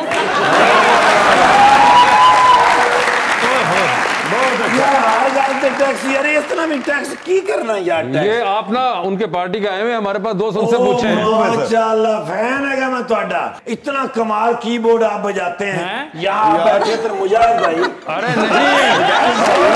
टैक्स। यार इतना भी टैक्स की करना यार। ये आप ना उनके पार्टी का आए हुए हमारे पास दोस्त, उनसे पूछे। माशाल्लाह फैन है मैं ਤੁਹਾਡਾ। इतना कमाल कीबोर्ड आप बजाते हैं यहाँ बैठे तो मुजाहिद भाई। अरे नहीं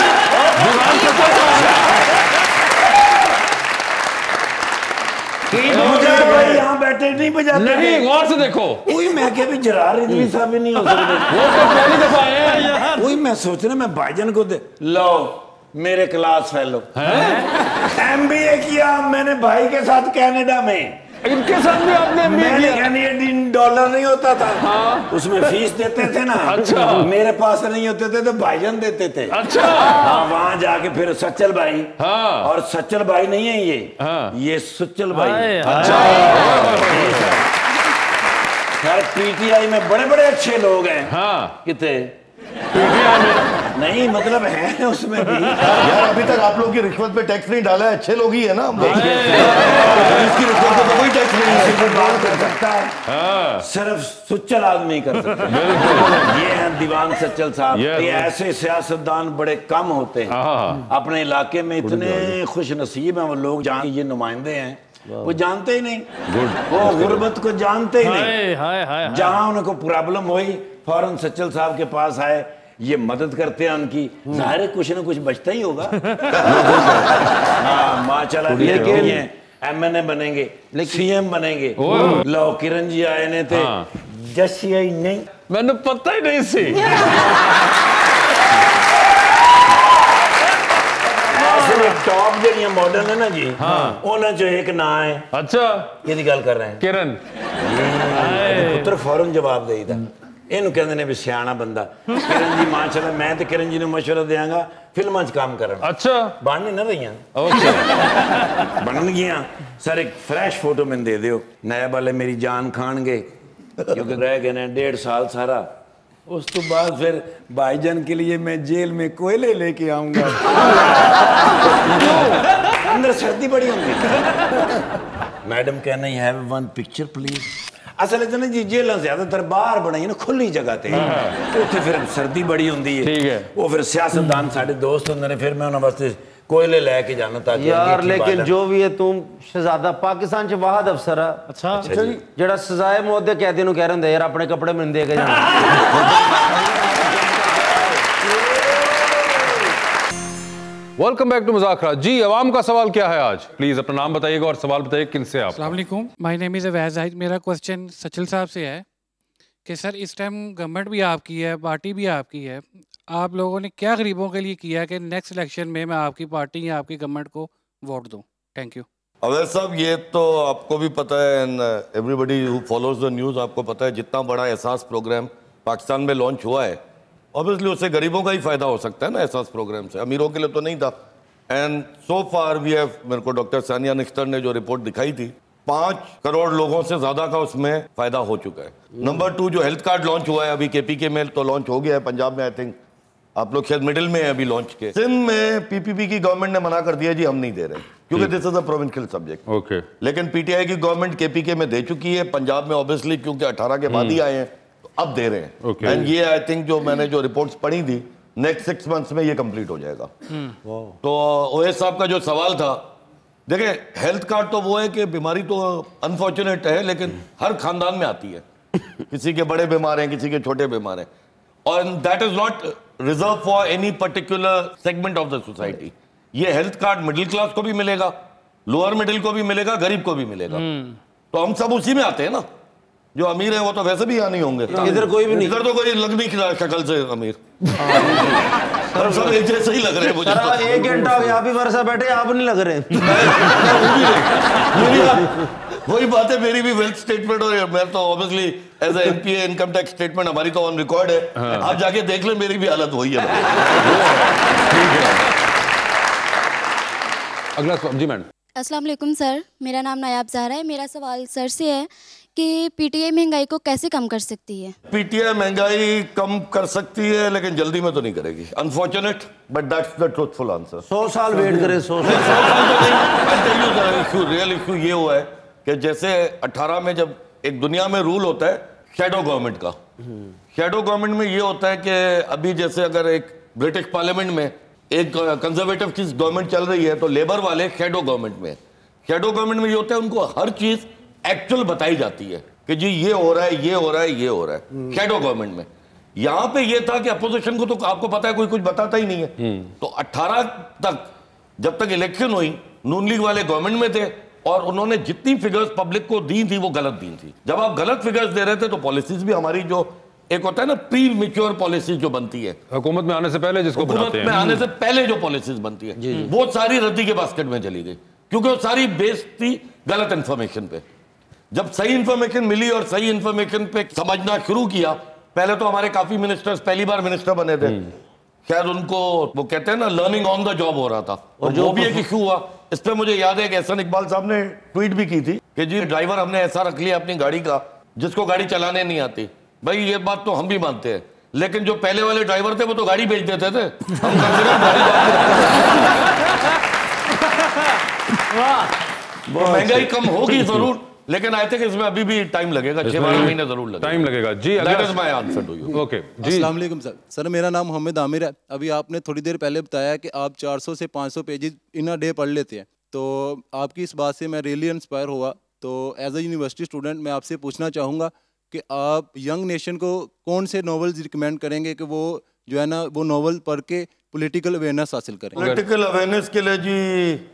मुजाहिद भाई यहाँ बैठे नहीं बजाते नहीं, गौर से देखो। वही मैं क्या भी जरार रिजवी साहब नहीं हो सकते, वो तो पहली दफा आए हैं यार। वही मैं सोच रहा मैं भाईजान को दे लो मेरे क्लास फेलो एमबीए किया मैंने भाई के साथ कनाडा में। इनके साथ भी आपने कैनेडियन डॉलर नहीं होता था हाँ? उसमें फीस देते थे ना। अच्छा। मेरे पास नहीं होते थे तो भाईजान देते थे। अच्छा। हाँ वहां जाके फिर सच्चल भाई हाँ। और सच्चल भाई नहीं है ये हाँ। ये सुच्चल भाई। अच्छा। यार पीटीआई में बड़े बड़े अच्छे लोग हैं हाँ। कितने पीटीआई में नहीं मतलब है उसमें भी। यार अभी तक आप लोग की रिश्वत पे टैक्स नहीं डाला है, अच्छे लोग ही है ना। इसकी रिश्वत पे तो कोई टैक्स नहीं है। बात कर सकता है सिर्फ सुच्चल आदमी कर सकता है। ये हैं दीवान सच्चल साहब। ये ऐसे सियासतदान बड़े कम होते हैं अपने इलाके में, इतने खुश नसीब हैं वो लोग जहाँ ये नुमाइंदे हैं वो जानते ही नहीं, वो गुर्बत को जानते ही नहीं। जहाँ उनको प्रॉब्लम हुई फौरन सच्चल साहब के पास आए, ये मदद करते हैं उनकी, जाहिर है कुछ ना कुछ बचता ही होगा। हाँ माँ चला लेकिन एमएनए बनेंगे, सीएम बनेंगे। लो किरण जी आए ने थे जैसी आई नहीं, मैंने पता ही नहीं सी। टॉप जड़ियां मॉडल है ना जी हाँ। उन्हें जो एक ना है। अच्छा ये गल कर रहे हैं किरण पुत्र फौरन जवाब दे था इन्हों कहते ने भी सियाना बंदा किरण जी मां चला मैं तो किरण जी ने मशवरा देंगा फिल्मां च काम करन। अच्छा बन नहीं ना रही बनन गियां सर एक फ्रेश फोटो मैंने दे दियो नायब वाले मेरी जान खानगे क्योंकि रह गए ने डेढ़ साल सारा। उस तो बाद फिर भाईजान के लिए मैं जेल में कोयले लेके आऊंगा। अंदर सर्दी बड़ी होंगी। मैडम कहना ही हैव वन पिक्चर प्लीज। असल इतने जी जेल ज्यादातर बाहर बनाई ना खुली जगह ते उत्थे फिर सर्दी बड़ी होंदी है। ठीक है वो फिर सियासतदान साडे दोस्त होंदे ने फिर मैं उन्हां वास्ते कोयले लेके जाना ताकि यार लेकिन जो भी है तुम शहजादा पाकिस्तान च वाहद अफसर है अच्छा अच्छा जी जेड़ा सजाए मौत दे कैदी नु कह रहे हुंदे यार अपने कपड़े मैनूं दे के जाना। Welcome back to Muzakra. जी अवाम का सवाल क्या है आज? प्लीज अपना नाम बताइएगा और सवाल बताइए किनसे आप। अस्सलाम वालेकुम my name is Awais Zahid. मेरा क्वेश्चन सचल साहब से है कि सर इस टाइम गवर्नमेंट भी आपकी है पार्टी भी आपकी है, आप लोगों ने क्या गरीबों के लिए किया कि नेक्स्ट इलेक्शन में मैं आपकी पार्टी या आपकी गवर्नमेंट को वोट दूं? Thank you. अवैध साहब ये तो आपको भी पता है and everybody who follows the news आपको पता है जितना बड़ा एहसास प्रोग्राम पाकिस्तान में लॉन्च हुआ है ऑब्वियसली उससे गरीबों का ही फायदा हो सकता है ना एहसास प्रोग्राम से, अमीरों के लिए तो नहीं था। And so far we have मेरे को डॉक्टर सानिया निख्तर ने जो रिपोर्ट दिखाई थी पाँच करोड़ लोगों से ज्यादा का उसमें फायदा हो चुका है। नंबर टू जो हेल्थ कार्ड लॉन्च हुआ है अभी केपीके में तो लॉन्च हो गया है, पंजाब में आई थिंक आप लोग शायद मिडिल में है अभी लॉन्च के। सिंध में पीपीपी की गवर्नमेंट ने मना कर दिया जी हम नहीं दे रहे क्योंकि this is a provincial subject. Okay लेकिन पीटीआई की गवर्नमेंट केपीके में दे चुकी है, पंजाब में ऑब्वियसली क्योंकि अठारह के बाद ही आए हैं तो अब दे रहे हैं। okay. एंड ये आई थिंक जो मैंने जो रिपोर्ट्स पढ़ी थी नेक्स्ट सिक्स मंथ्स में ये कंप्लीट हो जाएगा। तो ओएस साहब का जो सवाल था देखिए हेल्थ कार्ड तो वो है कि बीमारी तो अनफॉर्चुनेट है लेकिन हर खानदान में आती है। किसी के बड़े बीमार हैं किसी के छोटे बीमार हैं और that is not reserve for any particular segment of the society. ये हेल्थ कार्ड मिडिल क्लास को भी मिलेगा, लोअर मिडिल को भी मिलेगा, गरीब को भी मिलेगा। तो हम सब उसी में आते हैं ना, जो अमीर है वो तो वैसे भी यहाँ नहीं होंगे। इधर कोई भी नहीं, इधर तो कोई लग नहीं रहा शक्ल से अमीर। हम सब एक जैसे ही लग रहे हैं मुझे तो। एक घंटा हो गया आप ही वर्षा बैठे आप नहीं लग रहे। वही बात है मेरी भी वेल्थ स्टेटमेंट और मैं तो obviously as a NPA income tax statement हमारी तो ऑन रिकॉर्ड है। आप जाके देख ले मेरी भी हालत वही है। अगला जी मैडम। अस्सलाम वालेकुम सर, मेरा नाम नायाब ज़हरा है। मेरा सवाल सर से है कि पीटीआई महंगाई को कैसे कम कर सकती है? पीटीआई महंगाई कम कर सकती है लेकिन जल्दी में तो नहीं करेगी। Unfortunate but that's the truthful answer. सौ साल वेट करे, सौ साल इशू रियल इशू ये हुआ है कि जैसे अठारह में जब एक दुनिया में रूल होता है शेडो गवर्नमेंट का, शेडो गवर्नमेंट में ये होता है कि अभी जैसे अगर एक ब्रिटिश पार्लियामेंट में एक कंजर्वेटिव की गवर्नमेंट चल रही है तो लेबर वाले शेडो गवर्नमेंट में, शेडो गवर्नमेंट में ये होता है उनको हर चीज एक्चुअल बताई जाती है कि जी ये हो रहा है, ये हो रहा है, ये हो रहा है शेडो गवर्नमेंट में। यहां पे ये था कि अपोजिशन को तो आपको पता है कोई कुछ बताता ही नहीं है। तो अठारह तक जब तक इलेक्शन हुई नून लीग वाले गवर्नमेंट में थे और उन्होंने जितनी फिगर्स पब्लिक को दी थी वो गलत दी थी। जब आप गलत फिगर्स दे रहे थे तो पॉलिसीज भी हमारी जो एक होता है ना प्री मैच्योर पॉलिसीज जो बनती है हुकूमत में आने से पहले, जिसको हुकूमत में आने से पहले जो पॉलिसीज बनती है वो सारी रद्दी के बास्केट में चली गई क्योंकि वो सारी बेस्ड थी गलत इंफॉर्मेशन पे। जब सही इंफॉर्मेशन मिली और सही इंफॉर्मेशन पे समझना शुरू किया, पहले तो हमारे काफी मिनिस्टर्स पहली बार मिनिस्टर बने थे, शायद उनको वो कहते हैं ना लर्निंग ऑन द जॉब हो रहा था और जो भी एक इशू हुआ इस पे मुझे याद है कि एहसान इकबाल साहब ने ट्वीट भी की थी कि जी ड्राइवर हमने ऐसा रख लिया अपनी गाड़ी का जिसको गाड़ी चलाने नहीं आती। भाई ये बात तो हम भी मानते हैं, लेकिन जो पहले वाले ड्राइवर थे वो तो गाड़ी बेच देते थे, हम कम से कम गाड़ी महंगाई कम होगी जरूर, लेकिन आई थिंक इसमें अभी भी टाइम लगेगा, छह बारह महीने जरूर लगेगा। टाइम लगेगा जी। That is my answer to you. Okay जी। अस्सलाम वालेकुम सर। सर मेरा नाम मोहम्मद आमिर है। अभी आपने थोड़ी देर पहले बताया कि आप चार सौ से पाँच सौ पेजेस इन अ डे पढ़ लेते हैं, तो आपकी इस बात से मैं रियली इंस्पायर हुआ। तो एज अ यूनिवर्सिटी स्टूडेंट मैं आपसे पूछना चाहूँगा कि आप यंग नेशन को कौन से नॉवेल्स रिकमेंड करेंगे कि वो जो है ना वो नॉवल पढ़ के पॉलिटिकल अवेयरनेस हासिल करें? पॉलिटिकल अवेयरनेस के लिए जी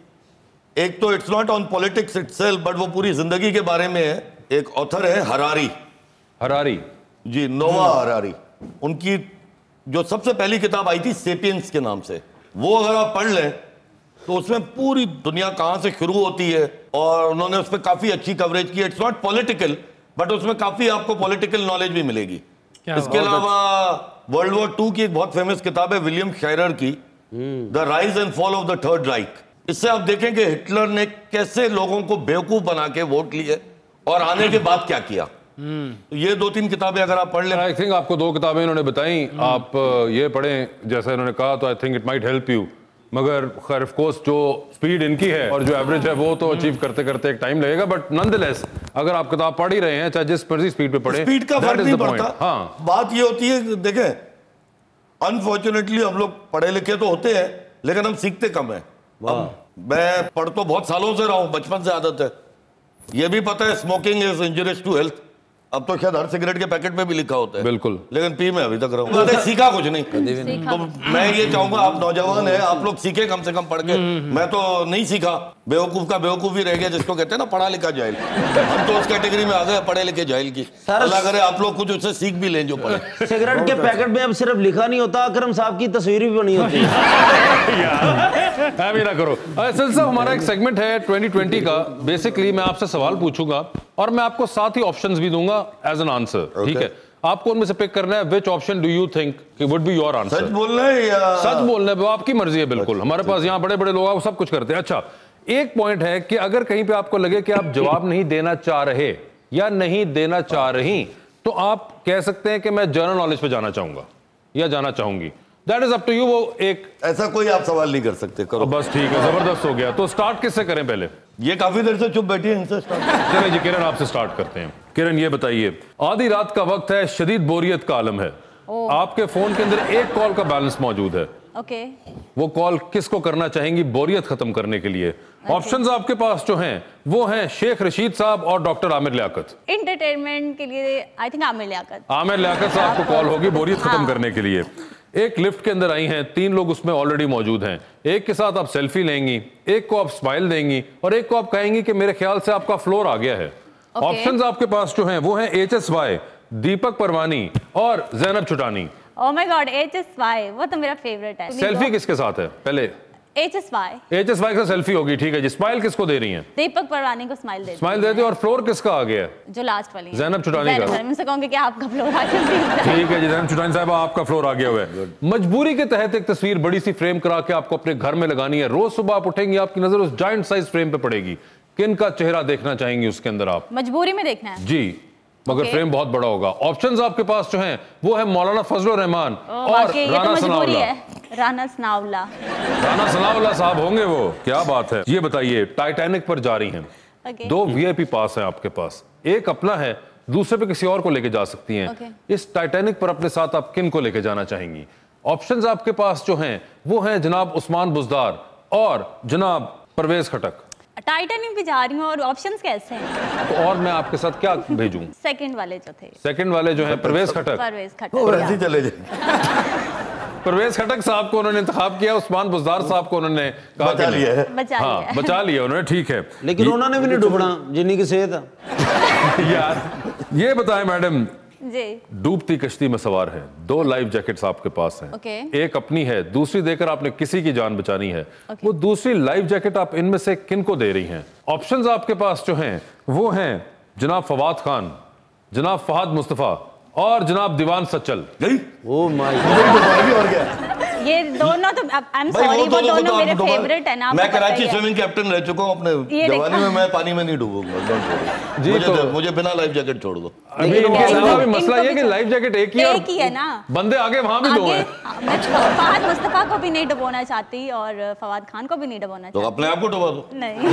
एक तो it's not on politics itself but वो पूरी जिंदगी के बारे में है। एक ऑथर है हरारी, हरारी जी नोवा हरारी, उनकी जो सबसे पहली किताब आई थी सेपियंस के नाम से, वो अगर आप पढ़ लें तो उसमें पूरी दुनिया कहाँ से शुरू होती है और उन्होंने उस पर काफी अच्छी कवरेज की। इट्स नॉट पॉलिटिकल बट उसमें काफी आपको पॉलिटिकल नॉलेज भी मिलेगी। इसके अलावा वर्ल्ड वॉर टू की एक बहुत फेमस किताब है विलियम शायरर की, the rise and fall of the Third Reich. इससे आप देखें कि हिटलर ने कैसे लोगों को बेवकूफ बना के वोट लिए और आने के बाद क्या किया। तो ये दो तीन किताबें अगर आप पढ़ लें। आई थिंक आपको दो किताबें इन्होंने बताई, आप ये पढ़ें जैसा इन्होंने कहा, तो I think it might help you. मगर खैर ऑफ कोर्स जो स्पीड इनकी है और जो एवरेज है वो तो अचीव करते करते एक टाइम लगेगा, बट नॉनदलेस अगर आप किताब पढ़ ही रहे हैं चाहे जिस मर्जी स्पीड पे पढ़ें, स्पीड का फर्क नहीं पड़ता। हाँ, बात ये होती है देखें, अनफॉर्चुनेटली हम लोग पढ़े लिखे तो होते हैं लेकिन हम सीखते कम है। मैं पढ़ तो बहुत सालों से रहा हूं, बचपन से आदत है। ये भी पता है smoking is injurious to health, अब तो शायद हर सिगरेट के पैकेट में भी लिखा होता है, बिल्कुल, लेकिन पी मैं अभी तक रहा हूँ, सीखा कुछ नहीं। तो मैं ये चाहूंगा आप नौजवान हैं, आप लोग सीखे कम से कम पढ़ के। मैं तो नहीं सीखा, बेवकूफ का बेवकूफ ही रह गया, जिसको कहते हैं ना पढ़ा लिखा जाहिल। हम तो उस कैटेगरी में आ गए पढ़े लिखे जाहिल की। अल्लाह करे आप लोग कुछ उससे सीख भी लें जो पढ़े। सिगरेट के पैकेट में अब सिर्फ लिखा नहीं होता, अकरम साहब की तस्वीर भी बनी होती है। ऐसा ना करो। असल साहब हमारा एक सेगमेंट है ट्वेंटी ट्वेंटी का, बेसिकली मैं आपसे सवाल पूछूंगा और मैं आपको साथ ही ऑप्शंस भी दूंगा एज एन आंसर, ठीक है? आपको उनमें से पिक करना है which option do you think would be your answer. सच बोलना है या सच बोलना है, वो आपकी मर्जी है बिल्कुल। हमारे पास यहाँ बड़े बड़े लोग सब कुछ करते हैं। अच्छा, एक पॉइंट है कि अगर कहीं पे आपको लगे कि आप जवाब नहीं देना चाह रहे या नहीं देना चाह रही, तो आप कह सकते हैं कि मैं जनरल नॉलेज पे जाना चाहूंगा या जाना चाहूंगी। That is up to you. वो एक ऐसा कोई आप सवाल नहीं कर सकते, करो बस, ठीक है, जबरदस्त हो गया। तो स्टार्ट किससे करें पहले? ये काफी देर से चुप बैठी है, इनसे स्टार्ट। चलिए जी, किरण आपसे स्टार्ट करते हैं। किरण ये बताइए, आधी रात का वक्त है, शदीद बोरियत का आलम है, आपके फोन के अंदर एक कॉल का बैलेंस मौजूद है, ओके वो कॉल किसको करना चाहेंगी बोरियत खत्म करने के लिए? ऑप्शंस आपके पास जो हैं वो हैं शेख रशीद साहब और डॉक्टर आमिर लियाकत। एंटरटेनमेंट के लिए आई थिंक आमिर लियाकत। आमिर लियाकत साहब को कॉल होगी बोरियत खत्म करने के लिए। एक लिफ्ट के अंदर आई हैं, तीन लोग उसमें ऑलरेडी मौजूद हैं, एक के साथ आप सेल्फी लेंगी, एक को आप स्माइल देंगी और एक को आप कहेंगी कि मेरे ख्याल से आपका फ्लोर आ गया है। ऑप्शंस आपके पास जो हैं वो हैं H S Y, Deepak Perwani और Zainab Chhotani. Oh my God, H S Y वो तो मेरा फेवरेट है। सेल्फी किसके साथ है? पहले H S Y H S Y का सेल्फी होगी, ठीक है जी। स्माइल किसको दे रही हैं? दीपक परवानी को स्माइल दे स्माइल देते और फ्लोर किसका आ गया है? जो लास्ट वाली है ज़ैनब चुटानी का। मैं उनसे कहूंगी कि आपका फ्लोर आ गया। ठीक है जी ज़ैनब चुटानी साहब आपका फ्लोर आ गया हुआ है। मजबूरी के तहत एक तस्वीर बड़ी सी फ्रेम करा के आपको अपने घर में लगानी है। रोज सुबह आप उठेंगे आपकी नजर उस जायंट साइज फ्रेम पे पड़ेगी। किन का चेहरा देखना चाहेंगे उसके अंदर आप? मजबूरी में देखना है जी, मगर Okay. फ्रेम बहुत बड़ा होगा। ऑप्शंस आपके पास जो हैं वो है मौलाना फजलुर रहमान और राना सनाउल्लाह। राना सनाउल्लाह राना सनाउल्लाह साहब होंगे वो, क्या बात है। ये बताइए, टाइटैनिक पर जा रही हैं, Okay. दो वीआईपी पास हैं आपके पास, एक अपना है, दूसरे पे किसी और को लेके जा सकती हैं। Okay. इस टाइटैनिक पर अपने साथ आप किन को लेके जाना चाहेंगी? ऑप्शंस आपके पास जो हैं वो हैं जनाब उस्मान बुज़दार और जनाब परवेज खटक। टाइटैनिक भी जा रही हूँ और ऑप्शंस कैसे हैं? तो और मैं आपके साथ क्या भेजूं? सेकंड वाले जो थे सेकंड वाले जो हैं परवेज खटक। परवेज वैसे ही खटक चले जाए। परवेज खटक साहब को उन्होंने इंतखाब किया, उस्मान बुज़दार साहब को उन्होंने कहा बचा कि लिया है। बचा हाँ लिया है। बचा लिया उन्होंने, ठीक है। लेकिन उन्होंने भी नहीं डूबना जिन्नी की सेहत है। यार ये बताएं मैडम, जी डूबती कश्ती में सवार है, दो लाइफ जैकेट्स आपके पास हैं। Okay. एक अपनी है, दूसरी देकर आपने किसी की जान बचानी है। okay. वो दूसरी लाइफ जैकेट आप इनमें से किन को दे रही हैं? ऑप्शंस आपके पास जो हैं वो हैं जनाब फवाद खान, जनाब फहद मुस्तफा और जनाब दीवान सच्चल। ओ माय और क्या ये दोनों तो आई एम भाई, सॉरी वो तो- तो- दोनों तो मेरे आपको दोबारा- फेवरेट है ना। मैं आपको पता कराची ही है। स्विमिंग कैप्टन रह चुका हूँ अपने ये जवानी देखा। में, मैं पानी में नहीं डूबूंगा। Don't worry। जी, मुझे तो- तो, मुझे बिना लाइफ जैकेट छोड़ दो। अभी लेकिन इनके इनको- साथ भी इनको मसला ये भी कि तो- लाइफ जैकेट एक ही है एक ही है ना। बंदे आगे वहां भी दो आगे हैं। मैं फहद मुस्तफा को भी नहीं डुबोना चाहती और फवाद खान को भी नहीं डुबोना तो चाहती। अपने आप को डुबा दो। नहीं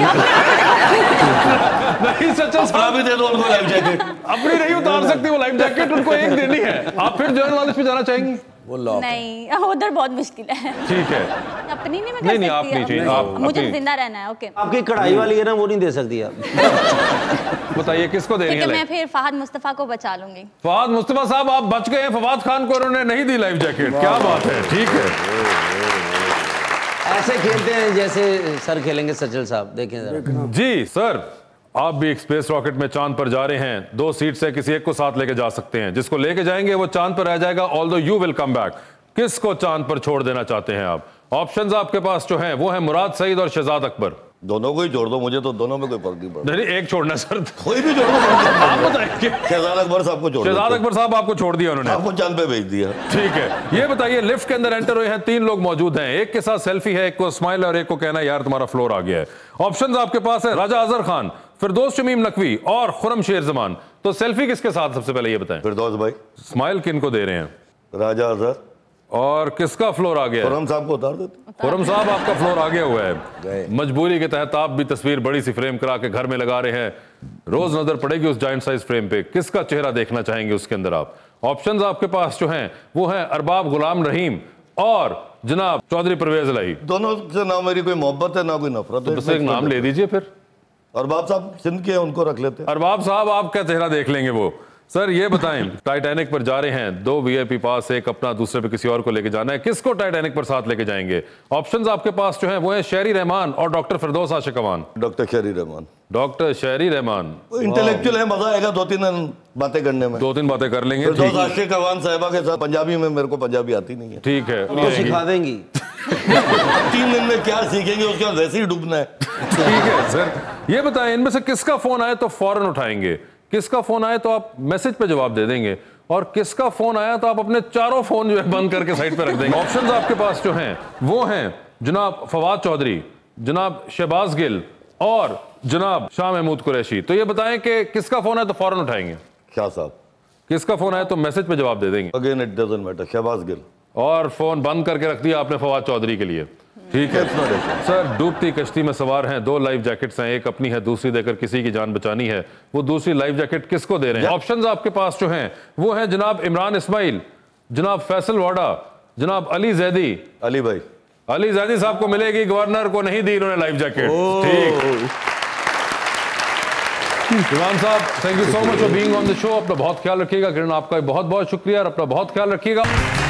नहीं सच्चल अपना भी दे दो उनको लाइफ जैकेट। अपनी नहीं उतार सकती वो लाइफ जैकेट, उनको एक देनी है। आप फिर जनरल नॉलेज पे जाना चाहेंगी? वो लॉक नहीं उधर बहुत मुश्किल है। ठीक है, अपनी नहीं मैं कर नहीं, नहीं, सकती आप नहीं अब। चाहिए, आप मुझे अपनी- जिंदा रहना है। ओके आपकी कढ़ाई वाली है ना, वो नहीं दे सकती आप। बताइए किसको दे रही ठीक है, है मैं लाइफ? फिर फहद मुस्तफा को बचा लूंगी। फवाद मुस्तफा साहब आप बच गए हैं, फवाद खान को उन्होंने नहीं दी लाइफ जैकेट, क्या बात है। ठीक है, ऐसे खेलते हैं जैसे सर खेलेंगे सचल साहब, देखें जरा। जी सर, आप भी एक स्पेस रॉकेट में चांद पर जा रहे हैं, दो सीट से किसी एक को साथ लेके जा सकते हैं, जिसको लेके जाएंगे वो चांद पर रह जाएगा, although you will come back. किसको चांद पर छोड़ देना चाहते हैं आप? ऑप्शंस आपके पास जो हैं वो है मुराद सईद और शहजाद अकबर। दोनों को ही छोड़ दो, मुझे तो दोनों में कोई फर्क नहीं पड़ता। नहीं, एक छोड़ना सर, कोई भी छोड़ दो। आप बताइए। शहजाद अकबर साहब को छोड़ दो। शहजाद अकबर साहब आपको छोड़ दिया उन्होंने, आपको चांद पे भेज दिया। ठीक है। ये बताइए, लिफ्ट के अंदर एंटर हुए हैं, तीन लोग मौजूद हैं, एक के साथ सेल्फी है, एक को स्माइल और एक को कहना है यार तुम्हारा फ्लोर आ गया है। ऑप्शंस आपके पास है राजा अजहर खान, फिरदौस शमीम नकवी और खुरम शेर जमान। तो सेल्फी किसके साथ सबसे पहले ये बताएं? फिरदौस भाई। स्माइल किन को दे रहे हैं? राजा अजहर। और किसका फ्लोर आ गया? खुरम साहब को उतार देते। खुरम साहब आपका फ्लोर आ गया हुआ है। मजबूरी के तहत आप भी तस्वीर बड़ी सी फ्रेम करा के घर में लगा रहे हैं, रोज नजर पड़ेगी उस जायंट साइज फ्रेम पे, किसका चेहरा देखना चाहेंगे उसके अंदर आप? ऑप्शंस आपके पास जो हैं वो हैं अरबाब गुलाम रहीम और जनाब चौधरी परवेज इलाही। दोनों से ना मेरी कोई मोहब्बत है ना कोई नफरत है। बस एक नाम ले दीजिए फिर। अरबाब साहब सिंध के हैं, उनको रख लेते हैं। अरबाब साहब आपका चेहरा देख लेंगे वो। सर ये बताएं, टाइटैनिक पर जा रहे हैं, दो वीआईपी पास, एक अपना दूसरे पे किसी और को लेके जाना है, किसको टाइटैनिक पर साथ लेके जाएंगे? ऑप्शंस आपके पास जो हैं वो है शहरी रहमान और डॉक्टर फिरदौस आशिक अमान। डॉक्टर शहरी रहमान। डॉक्टर शहरी रहमान इंटेलेक्चुअल है, मजा आएगा दो तीन बातें करने में। दो तीन बातें कर लेंगे। फिरदौस ठीक है, आशिक अमान साहिबा के साथ पंजाबी में, मेरे को पंजाबी आती नहीं है। ठीक है, तो सिखा देंगी। तीन दिन में क्या सीखेंगे, उसके बाद वैसे ही डूबना है। ठीक है सर। ये बताएं, इनमें से किसका फोन आए तो फौरन उठाएंगे, किसका फोन आए तो आप मैसेज पे जवाब दे देंगे, और किसका फोन आया तो आप अपने चारों फोन जो है बंद करके साइड पे रख देंगे? ऑप्शंस आपके पास जो हैं वो हैं जनाब फवाद चौधरी, जनाब शहबाज गिल और जनाब शाह महमूद कुरैशी। तो ये बताएं कि किसका फोन है तो फौरन उठाएंगे, क्या साहब? किसका फोन आया तो मैसेज पे जवाब दे देंगे? Again it doesn't matter. Shahbaz Gill. और फोन बंद करके रख दिया आपने फवाद चौधरी के लिए। ठीक है सर, डूबती कश्ती में सवार हैं, दो लाइफ जैकेट्स हैं, एक अपनी है, दूसरी देकर किसी की जान बचानी है, वो दूसरी लाइफ जैकेट किसको दे रहे हैं? ऑप्शंस आपके पास जो हैं वो हैं जनाब इमरान इस्माइल, जनाब फैसल वाडा, जनाब अली जैदी। अली भाई। अली जैदी साहब को मिलेगी, गवर्नर को नहीं दी इन्होंने लाइफ जैकेट। ठीक, इमरान साहब thank you so much for being on the show. अपना बहुत ख्याल रखिएगा। किरण आपका बहुत बहुत शुक्रिया और अपना बहुत ख्याल रखिएगा।